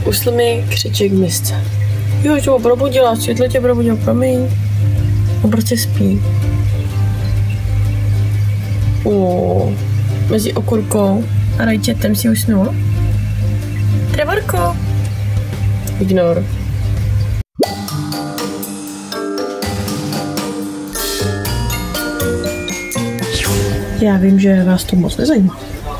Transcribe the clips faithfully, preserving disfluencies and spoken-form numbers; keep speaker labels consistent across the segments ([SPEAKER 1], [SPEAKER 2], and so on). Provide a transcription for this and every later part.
[SPEAKER 1] Usl mi křeček v misce. Jo, že ho probudila, světlo tě probudil, promiň. On prostě spí. O, mezi okurkou a rajčetem si usnul. Trevorko. Ignor. Já vím, že vás to moc nezajímá.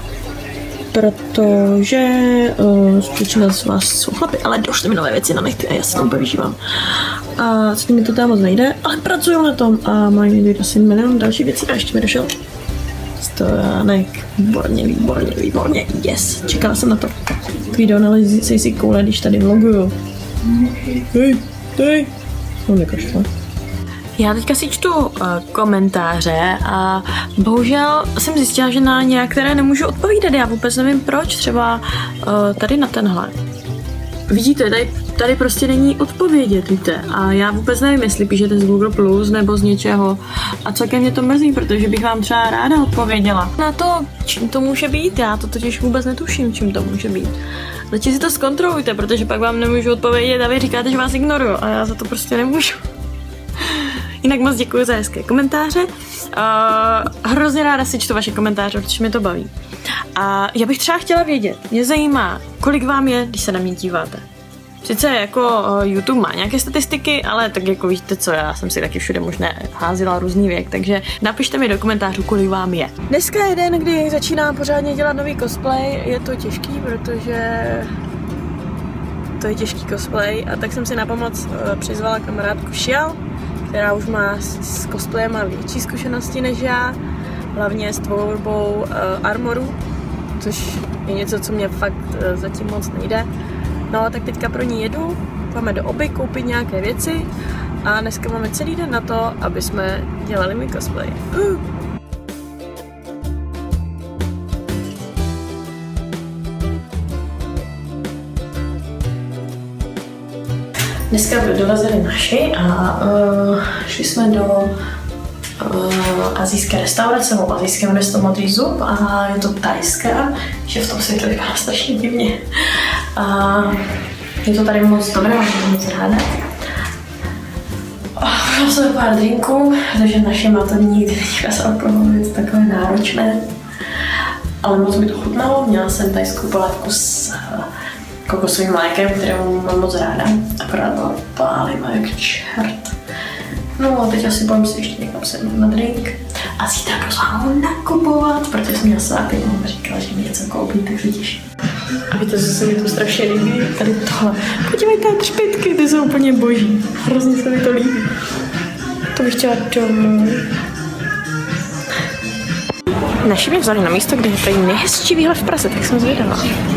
[SPEAKER 1] Protože uh, většina z vás jsou chlapy, ale došly mi nové věci na nechty a já se tomu využívám. A s nimi to tam moc nejde, ale pracuju na tom a mají mi asi milion další věcí a ještě mi došel stojánek. Výborně, výborně, výborně, yes, čekala jsem na to. Video nalezí si koule, když tady vloguju. Hej, hej, on nekašle. Já teďka si čtu uh, komentáře a bohužel jsem zjistila, že na některé nemůžu odpovídat. Já vůbec nevím proč, třeba uh, tady na tenhle. Vidíte, tady, tady prostě není odpovědět, víte. A já vůbec nevím, jestli píšete z Google Plus nebo z něčeho. A celkem mě to mrzí, protože bych vám třeba ráda odpověděla. Na to, čím to může být, já to totiž vůbec netuším, čím to může být. Radši si to zkontrolujte, protože pak vám nemůžu odpovědět a vy říkáte, že vás ignoruju a já za to prostě nemůžu. Jinak moc děkuji za hezké komentáře. Uh, hrozně ráda si čtu vaše komentáře, protože mě to baví. A já bych třeba chtěla vědět, mě zajímá, kolik vám je, když se na mě díváte. Sice jako uh, YouTube má nějaké statistiky, ale tak jako víte co, já jsem si taky všude možné házela různý věk, takže napište mi do komentářů, kolik vám je. Dneska je den, kdy začínám pořádně dělat nový cosplay, je to těžký, protože to je těžký cosplay a tak jsem si na pomoc uh, přizvala kamarádku Šial, která už má s cosplayem a větší zkušenosti než já, hlavně s tvorbou uh, armoru, což je něco, co mě fakt uh, zatím moc nejde. No, tak teďka pro ní jedu, máme do Oby koupit nějaké věci a dneska máme celý den na to, aby jsme dělali můj cosplay. Uh. Dneska dorazili naši a uh, šli jsme do uh, asijské restaurace, nebo asijské město Modrý zub a je to thajská, že v tom světlu vypadá strašně divně. A je to tady moc dobré, mám to moc ráda. Mám sobie pár drinků, protože naše má to nikdy není alkohol, je to takové náročné. Ale moc mi to chutnalo, měla jsem thajskou polévku s kokosovým mlékem, kterou mám moc ráda. Akorát byla pálivá jak čert. No a teď asi budeme si ještě někam sednout na drink. A zítra prosím nakupovat, protože jsem měla svátek, mám říkala, že mi něco koupí, tak se těším. A víte, co se mi tu strašně líbí? Tady tohle. Podívejte, třpytky, ty jsou úplně boží. Hrozně se mi to líbí. To bych chtěla domů. Naši mě vzali na místo, kde je tady nejhezčí výhled v Praze, tak jsem zvědavá.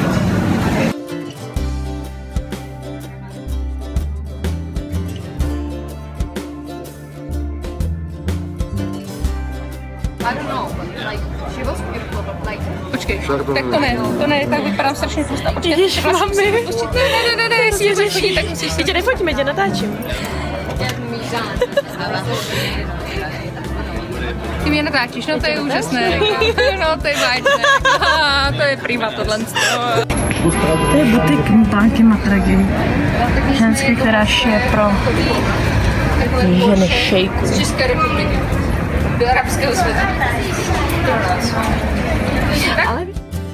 [SPEAKER 2] Počkej, tak to ne, to ne, tak vypadám strašně tlustá.
[SPEAKER 1] Ježiš, mami.
[SPEAKER 2] Ne, ne, ne, ne, jestli tě chodí, tak musíš...
[SPEAKER 1] Tě nefotíme, tě natáčím.
[SPEAKER 2] Ty mě natáčíš, no to je úžasné. No to je báječné. To je prima tohle.
[SPEAKER 1] To je butik Pánky Matragy. Ženské, která šije pro ženy šejku.
[SPEAKER 2] Z České republiky. Do arabského světa.
[SPEAKER 1] Ale...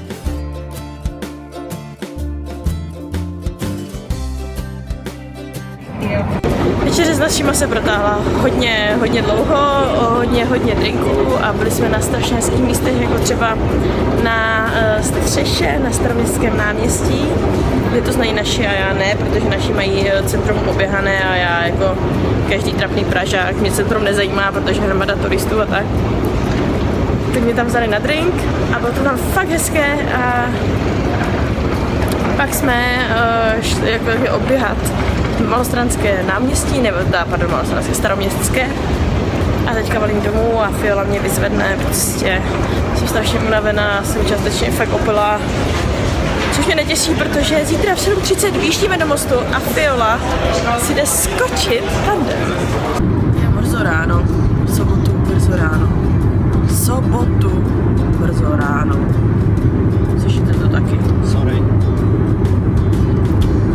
[SPEAKER 1] Večeře s našima se protáhla hodně, hodně dlouho, hodně, hodně drinků a byli jsme na strašně hezkých místech, jako třeba na uh, střeše na Staroměstském náměstí, kde to znají naši a já ne, protože naši mají centrum oběhané a já jako každý trapný Pražák, mě centrum nezajímá, protože hromada turistů a tak. Tak mě tam vzali na drink a bylo to tam fakt hezké a pak jsme uh, šli jako oběhat Malostranské náměstí, nebo dá, pardon, Malostranské Staroměstské a teďka valím domů a Fiola mě vyzvedne, prostě jsem strašně unavená, jsem částečně fakt opilá, což mě netěší, protože zítra v sedm třicet vyjíždíme do Mostu a Fiola si jde skočit tandem. Je brzo ráno, v sobotu brzo ráno, v sobotu brzo ráno, slyšíte to taky? Sorry.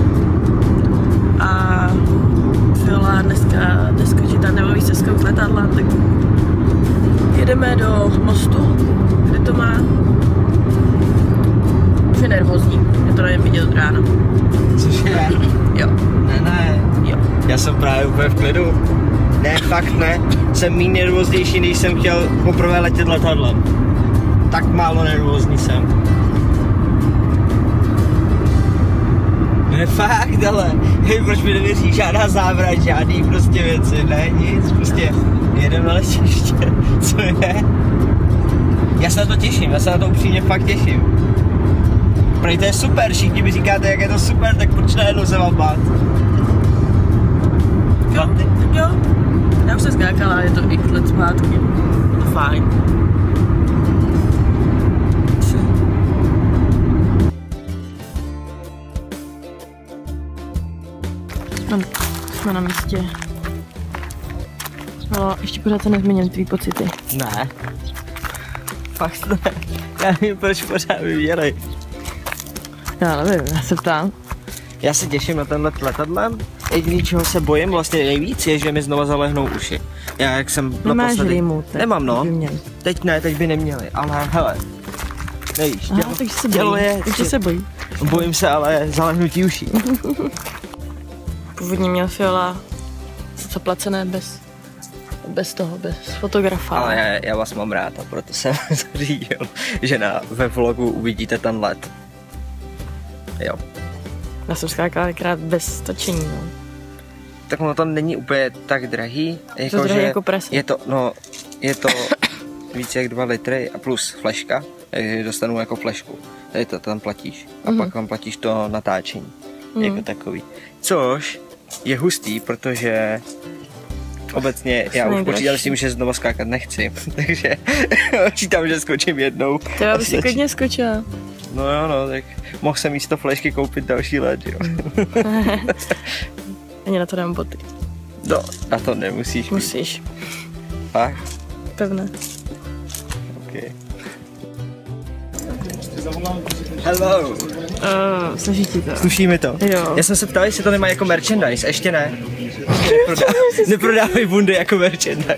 [SPEAKER 1] od rána.
[SPEAKER 3] Cože?
[SPEAKER 1] Jo.
[SPEAKER 3] Ne, ne.
[SPEAKER 1] Jo.
[SPEAKER 3] Já jsem právě úplně v klidu. Ne, fakt ne. Jsem méně nervóznější, než jsem chtěl poprvé letět letadlem. Tak málo nervózní jsem. Ne, fakt, ale hej, proč mi nevěří žádná závrat, žádný prostě věci, ne, nic, prostě jedem na letiště, co je? Já se na to těším, já se na to upřímně fakt těším. Protože to je super, všichni mi říkáte, jak je to super, tak proč najednou se vám bát?
[SPEAKER 1] Jo, jo. Já už jsem skákala, je to x let zpátky. Je to fajn. Jsme, jsme na místě. No, ještě pořád se nezměním tvý pocity.
[SPEAKER 3] Ne. Fakt ne. Já nevím, proč pořád vyvělej.
[SPEAKER 1] Já nevím, já se ptám.
[SPEAKER 3] Já se těším na ten let letadlem. Jediný, čeho se bojím vlastně nejvíc, je, že mi znova zalehnou uši. Já jak jsem
[SPEAKER 1] Nemáš
[SPEAKER 3] naposledy...
[SPEAKER 1] rýmu, teď.
[SPEAKER 3] Nemám, no.
[SPEAKER 1] By měli.
[SPEAKER 3] Teď ne, teď by neměli, ale hele. Nevíš,
[SPEAKER 1] Aha,
[SPEAKER 3] tělo,
[SPEAKER 1] takže se
[SPEAKER 3] tělo
[SPEAKER 1] bojí.
[SPEAKER 3] je...
[SPEAKER 1] Takže se bojí.
[SPEAKER 3] Bojím se, ale zalehnutí uší.
[SPEAKER 1] Původně měl Fiola zaplacené bez, bez toho, bez fotografa.
[SPEAKER 3] Ale já, já vás mám rád a proto jsem zařídil, že na, ve vlogu uvidíte ten let. Jo.
[SPEAKER 1] Já jsem skákala krát bez točení, no.
[SPEAKER 3] Tak ono to není úplně tak drahý. Jako,
[SPEAKER 1] drahý
[SPEAKER 3] že
[SPEAKER 1] jako prase.
[SPEAKER 3] Je to, no, je to více jak dva litry a plus fleška, takže dostanu jako flešku. Tady to tam platíš. A
[SPEAKER 1] Mhm.
[SPEAKER 3] pak tam platíš to natáčení.
[SPEAKER 1] Mhm.
[SPEAKER 3] Jako takový. Což je hustý, protože obecně já už
[SPEAKER 1] nejdražší.
[SPEAKER 3] počítal s tím, že znova skákat nechci. Takže počítám, že skočím jednou.
[SPEAKER 1] To já
[SPEAKER 3] a
[SPEAKER 1] bych si
[SPEAKER 3] stačí.
[SPEAKER 1] klidně skočila.
[SPEAKER 3] No jo, no, tak mohl jsem místo flešky koupit další let, jo.
[SPEAKER 1] Ani na to dám boty.
[SPEAKER 3] No, a to nemusíš mít.
[SPEAKER 1] Musíš.
[SPEAKER 3] Fakt?
[SPEAKER 1] Pevné.
[SPEAKER 3] Okay. Hello.
[SPEAKER 1] Uh, Snaží ti to.
[SPEAKER 3] Sluší mi to?
[SPEAKER 1] Jo.
[SPEAKER 3] Já jsem se ptal, jestli to nemá jako merchandise, ještě ne. Neprodá, neprodávají bundy jako merchandise.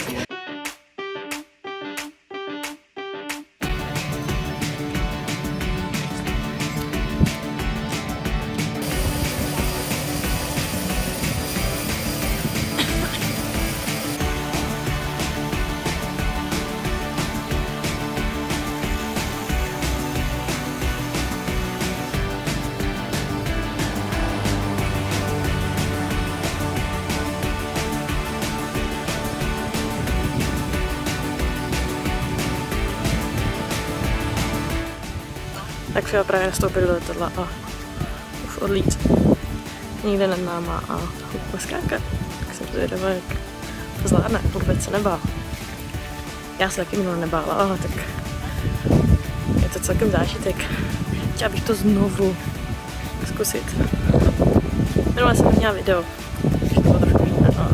[SPEAKER 1] Tak Fiola právě nastoupil do letadla a už odlít. Nikde nad náma a trochu poskákat. Tak jsem zvědavá, jak to zvládne. Vůbec se nebál. Já se taky minule nebála, ale tak je to celkem zážitek. Chtěla bych to znovu zkusit. Minule jsem měla video, že to bylo trochu jiné. No,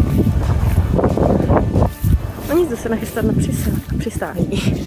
[SPEAKER 1] no nic, jdu se nachystat na přistání.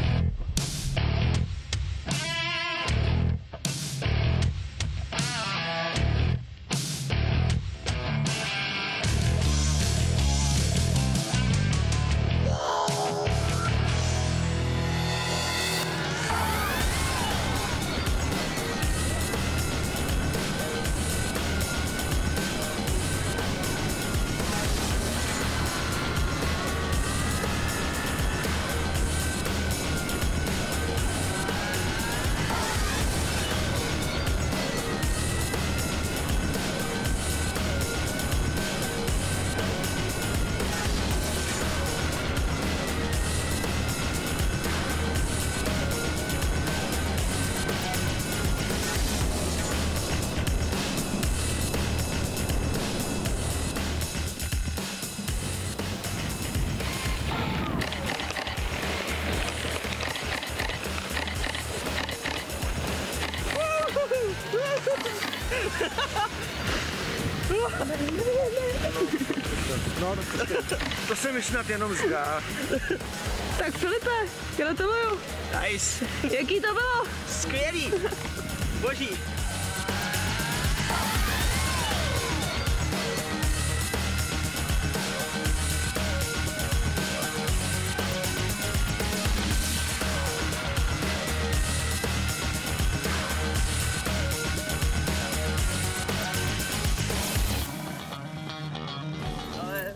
[SPEAKER 3] No, to, to se mi snad jenom zdá.
[SPEAKER 1] Tak Filipe, gratuluju.
[SPEAKER 3] Nice.
[SPEAKER 1] Jaký to bylo?
[SPEAKER 3] Skvělý. Boží.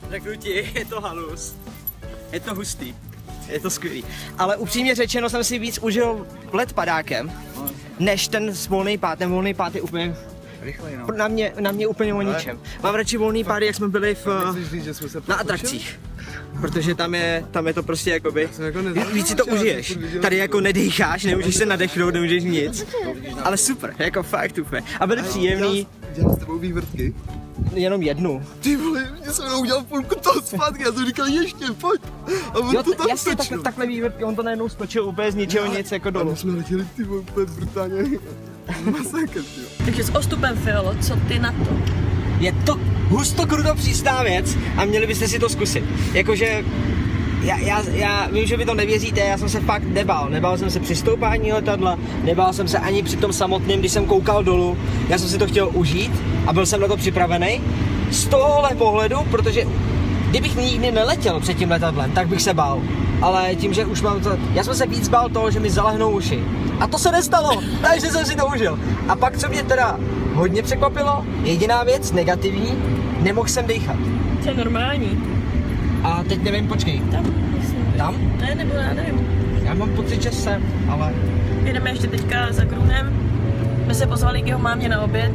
[SPEAKER 3] řeknu ti, je to halus. Je to hustý. Je to skvělý. Ale upřímně řečeno jsem si víc užil let padákem, než ten volný pád. Ten volný pád je úplně
[SPEAKER 4] Rychlej, no.
[SPEAKER 3] na mě, na mě úplně o ničem. Mám radši volný pády, jak jsme byli v,
[SPEAKER 4] říct, že jsme se
[SPEAKER 3] na atrakcích. Protože tam je, tam je to prostě jakoby,
[SPEAKER 4] jako
[SPEAKER 3] víc si to užiješ. Tady jako nedýcháš, nemůžeš se nadechnout, nemůžeš nic. Ale super, jako fakt úplně. A byli příjemný.
[SPEAKER 4] Dělal s tebou vývrtky?
[SPEAKER 3] Jenom jednu.
[SPEAKER 4] Ty vole, mě jsem jenom udělal půlku toho zpátky, já jsem říkal ještě, pojď. A on
[SPEAKER 3] Jo,
[SPEAKER 4] to tam
[SPEAKER 3] jasně, tak,
[SPEAKER 4] stočil.
[SPEAKER 3] takhle vývrtky, on to najednou stočil úplně z ničeho nic, jako
[SPEAKER 4] A
[SPEAKER 3] dolů.
[SPEAKER 4] my jsme letěli ty vole úplně brutálně. Masakr, ty jo.
[SPEAKER 1] Takže s ostupem, Fiolo, co ty na to?
[SPEAKER 3] Je to husto kruto přísná věc a měli byste si to zkusit. Jakože já, já, já vím, že vy to nevěříte, já jsem se fakt nebál. Nebál jsem se při stoupání letadla, nebál jsem se ani při tom samotném, když jsem koukal dolů. Já jsem si to chtěl užít a byl jsem na to připravený. Z tohohle pohledu, protože kdybych nikdy neletěl před tím letadlem, tak bych se bál. Ale tím, že už mám to, já jsem se víc bál toho, že mi zalehnou uši. A to se nestalo, takže jsem si to užil. A pak, co mě teda hodně překvapilo, jediná věc, negativní, nemohl jsem dýchat.
[SPEAKER 1] To je normální.
[SPEAKER 3] A teď nevím, počkej.
[SPEAKER 1] Tam, myslím.
[SPEAKER 3] Tam?
[SPEAKER 1] Ne, nebo já nevím.
[SPEAKER 3] Já mám pocit, že jsem, ale...
[SPEAKER 1] Jedeme ještě teďka za Grunem. My se pozvali k jeho mámě na oběd.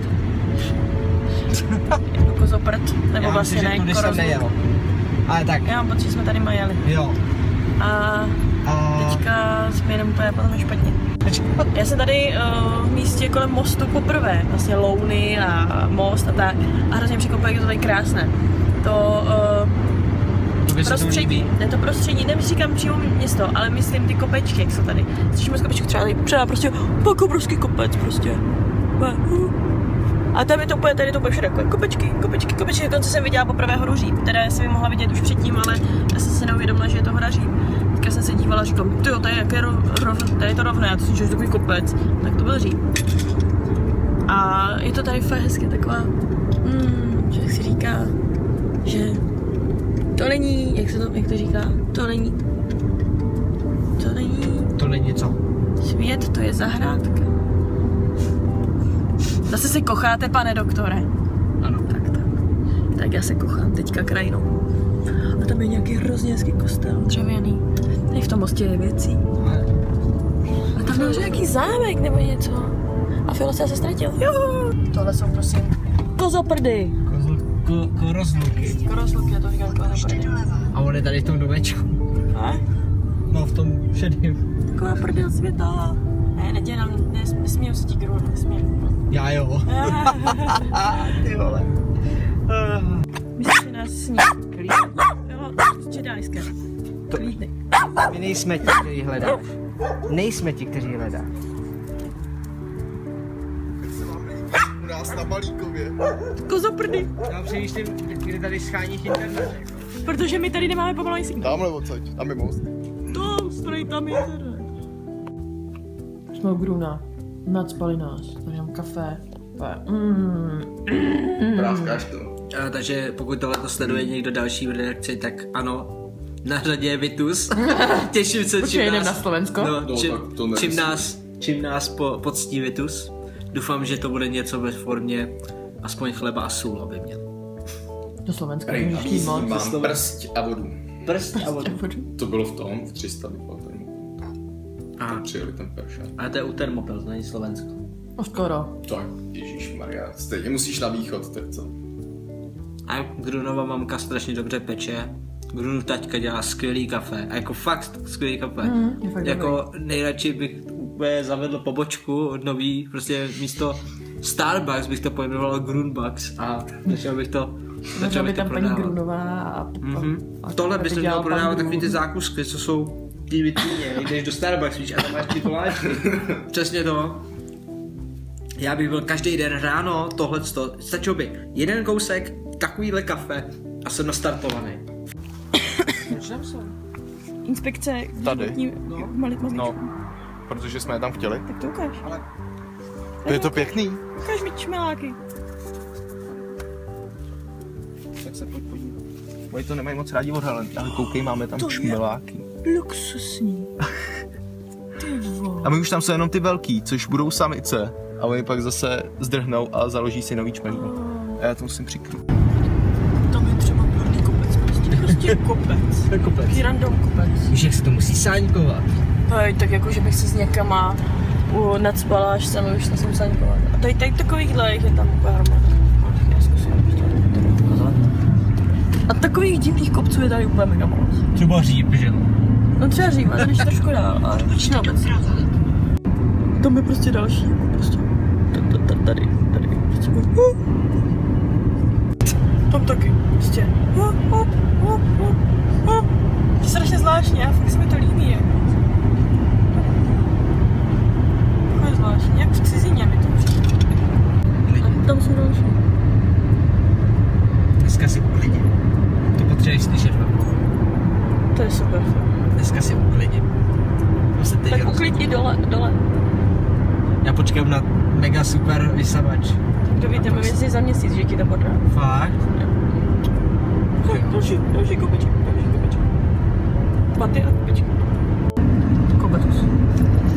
[SPEAKER 1] Jako kozoprt, nebo
[SPEAKER 3] já
[SPEAKER 1] vlastně
[SPEAKER 3] myslím,
[SPEAKER 1] ne,
[SPEAKER 3] že tudy jsem
[SPEAKER 1] korozluk.
[SPEAKER 3] nejel. Ale tak,
[SPEAKER 1] Já mám pocit, že jsme tady majeli.
[SPEAKER 3] jo.
[SPEAKER 1] A
[SPEAKER 3] A...
[SPEAKER 1] teďka jsme jedeme úplně potom špatně. Já jsem tady uh, v místě kolem mostu poprvé, vlastně louny a most a tak. A hrozně překvapuje, jak je to tady krásné. To uh, prostředí, ne to prostředí, neříkám přímo město, ale myslím ty kopečky, jak jsou tady. Slyšíme z kopečku třeba tady, třeba prostě pak obrovský kopec prostě. A tam je to úplně, tady je to úplně všude, kopečky, kopečky, kopečky, dokonce jsem viděla poprvé horu Říp, které jsem ji mohla vidět už předtím, ale já jsem se neuvědomila, že je to hora Říp. Teďka jsem se dívala a říkám, tyjo, tady je, jak je rov, tady je to rovné, já to jsem, že je takový kopec, tak to byl Říp. A je to tady fakt hezky, taková, mm, že jak si říká, že to není, jak se to, jak to říká, to není, to není,
[SPEAKER 3] To není co.
[SPEAKER 1] svět, to je zahrádka. Zase se kocháte, pane doktore.
[SPEAKER 3] Ano.
[SPEAKER 1] Tak, tak. Tak já se kochám teďka krajinou. A tam je nějaký hrozně hezký kostel, dřevěný. Tady v tom mostě je věcí. A tam je nějaký zámek nebo něco. A Filo se ztratil. Jo. Tohle jsou prosím kozoprdy.
[SPEAKER 3] Kozl, ko, korozluky.
[SPEAKER 1] Korozluky, já to říkám kozoprdy.
[SPEAKER 3] A on je tady v tom domečku.
[SPEAKER 1] A?
[SPEAKER 3] No v tom šedým.
[SPEAKER 1] Taková prdel světa. Ne, nedělám, nes, nesmím se ti grun, nesmím.
[SPEAKER 3] Já jo. Ty vole.
[SPEAKER 1] Myslíš, že nás sní? Jo, Jedajské.
[SPEAKER 3] To, my nejsme ti, kteří hledáš. Nejsme ti, kteří hledáš.
[SPEAKER 4] Jak se vám líbí u nás na Balíkově.
[SPEAKER 1] Kozoprdy.
[SPEAKER 3] Já přemýšlím, kdy tady scháníš internet.
[SPEAKER 1] Protože my tady nemáme povolený signál.
[SPEAKER 4] Tamhle odsaď, tam je most.
[SPEAKER 1] To, stojí tam internet. Jsme u Gruna. Nacpali nás. Tady mám kafe. Mm.
[SPEAKER 4] Práskáš to.
[SPEAKER 3] A, takže pokud tohle sleduje někdo další v redakci, tak ano, na řadě je Vitus. Těším se,
[SPEAKER 1] Počkej,
[SPEAKER 3] čím
[SPEAKER 1] jdem
[SPEAKER 3] nás,
[SPEAKER 1] na Slovensko?
[SPEAKER 3] no,
[SPEAKER 4] No,
[SPEAKER 3] čím,
[SPEAKER 4] tak to nevím.
[SPEAKER 3] čím nás, čím nás po, poctí Vitus. Doufám, že to bude něco ve formě aspoň chleba a sůl, aby měl.
[SPEAKER 1] Do Slovenska.
[SPEAKER 5] Prej,
[SPEAKER 1] Můžeš moc.
[SPEAKER 5] mám prst a vodu.
[SPEAKER 3] Prst a vodu.
[SPEAKER 5] To bylo v tom, v tři sta vypadal ten mobil.
[SPEAKER 3] Aha,
[SPEAKER 5] Přijeli ten peršan.
[SPEAKER 3] ale to je u Thermopil, to není Slovensko.
[SPEAKER 1] No skoro.
[SPEAKER 5] Tak, ježišmarja, stejně musíš na východ, tak co?
[SPEAKER 3] A Grunova mamka strašně dobře peče. Grunův taťka dělá skvělý kafe. A jako fakt skvělý kafe.
[SPEAKER 1] Mm, je fakt
[SPEAKER 3] jako nejradši bych úplně zavedl pobočku od nový, prostě místo Starbucks bych to pojmenoval Grunbucks a začal bych to
[SPEAKER 1] Začala by
[SPEAKER 3] bych to
[SPEAKER 1] tam paní
[SPEAKER 3] prodávat.
[SPEAKER 1] Grunová a...
[SPEAKER 3] Mhm.
[SPEAKER 1] a
[SPEAKER 3] Tohle bys měl prodávat
[SPEAKER 1] pan
[SPEAKER 3] takový ty
[SPEAKER 1] Grun.
[SPEAKER 3] zákusky, co jsou ty vitríně, jdeš do Starbucks, víš, a tam máš ty koláčky. Přesně to. Já bych byl každý den ráno tohleto, stačilo by jeden kousek, takovýhle kafe a jsem nastartovaný. Proč tam jsou?
[SPEAKER 1] Inspekce.
[SPEAKER 4] Tady.
[SPEAKER 1] životní-
[SPEAKER 3] No.
[SPEAKER 1] malit mazlíčku.
[SPEAKER 4] No, protože jsme je tam chtěli.
[SPEAKER 1] Tak to ukáž.
[SPEAKER 4] Je to pěkný.
[SPEAKER 1] Ukáž mi čmeláky.
[SPEAKER 3] Tak se pojď podívat.
[SPEAKER 4] Oni to nemají moc rádi odhalen, ale koukej, máme tam
[SPEAKER 1] To je-
[SPEAKER 4] čmeláky.
[SPEAKER 1] Luxusní. Ty vole.
[SPEAKER 4] A my už tam jsou jenom ty velký, což budou samice. A oni pak zase zdrhnou a založí si nový čmelík. A já to musím přikrýt.
[SPEAKER 1] Tam je třeba plný kopec. prostě kopec.
[SPEAKER 3] To je kopec.
[SPEAKER 1] Taký random kopec.
[SPEAKER 3] Víš, jak se to musí sáňkovat?
[SPEAKER 1] To je tak jako, že bych se s někama u, nadspala, až se už nesmím sáňkovat. A tady, tady takovýchhle je tam úplně hromada. Já zkusím ještě tady ukázat. A takových divných kopců je tady úplně mega moc.
[SPEAKER 3] Třeba říp, že no?
[SPEAKER 1] No třeba říp, ale když trošku dál, ale většinou obecně. Tam je prostě další, jako prostě. Tady, tady, prostě. Tam taky, prostě. To je strašně zvláštní, a fakt se mi to líbí, jako. Takové zvláštní, jak v cizině mi to přijde. A tam jsou další.
[SPEAKER 3] Dneska si uklidím. To potřebuješ slyšet, no?
[SPEAKER 1] To je super.
[SPEAKER 3] Dneska si uklidím. To se teď
[SPEAKER 1] Tak
[SPEAKER 3] roz...
[SPEAKER 1] uklidni dole, dole.
[SPEAKER 3] Já počkám na mega super vysavač.
[SPEAKER 1] To víte, mi myslí za měsíc, že ti to podá.
[SPEAKER 3] Fakt?
[SPEAKER 1] Jo. Další, další kopeček, další kopeček. Paty a kopeček. Kopetus.